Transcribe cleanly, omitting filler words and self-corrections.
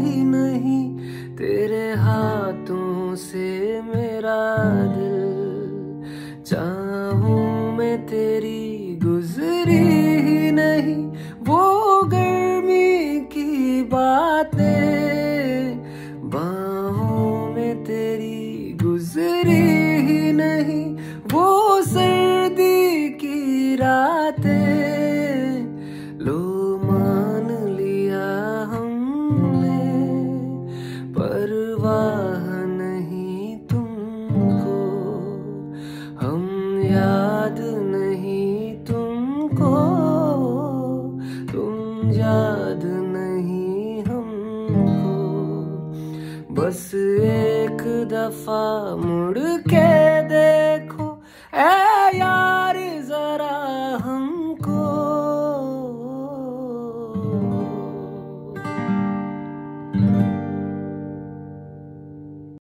ही नहीं, तेरे हाथों से मेरा दिल। चाहूं मैं तेरी गुजरी ही नहीं, वो गर्मी की बातें। बाहों में तेरी गुजरी ही नहीं, वो सर्दी की रातें। लो मान लिया हमने, परवाह नहीं तुमको, हम याद नहीं तुमको, तुम याद नहीं हमको। बस एक दफा मुड़ के देखो।